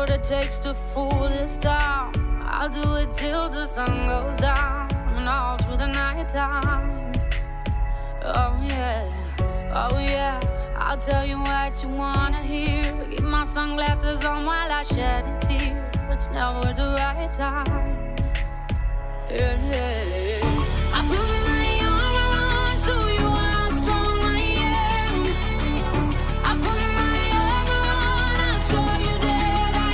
what it takes to fool this town. I'll do it till the sun goes down and all through the night time. Oh yeah, I'll tell you what you wanna hear. Keep my sunglasses on while I shed a tear. It's never the right time. Yeah. I put my arm around so you how strong I am. I put my arm around, I saw you that I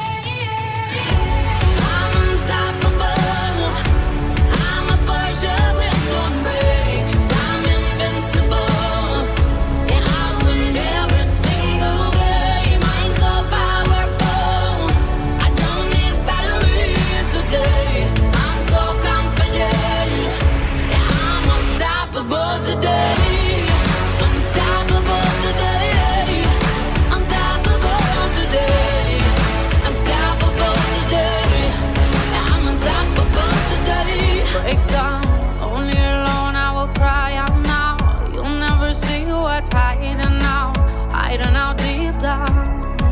am. I'm unstoppable. I'm a Porsche with no brakes. I'm invincible. Yeah, I win every single game. I'm so powerful. I don't need batteries to play. I'm so confident. Yeah, I'm unstoppable today. Unstoppable today. Unstoppable today. Unstoppable today. Yeah, I'm unstoppable today. Break down, only alone I will cry out now. You'll never see what's hiding out deep down.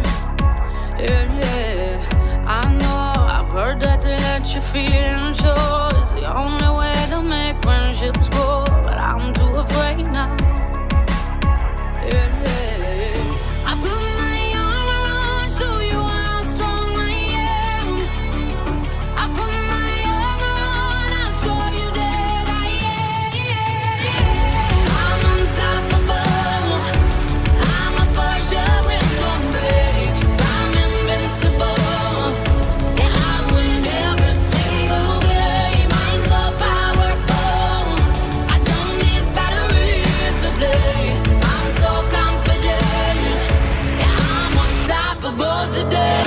Yeah, I know, I've heard that to let you feel and show is the only way to make friendships grow, but I'm too afraid now. Yeah, I put my arm around so you how strong I am. I put my arm around, I saw you that I am. I'm unstoppable. I'm a Porsche with no brakes. I'm invincible. Yeah, I win every single game. I'm so powerful. I don't need batteries to play. I'm so confident. Yeah, I'm unstoppable today.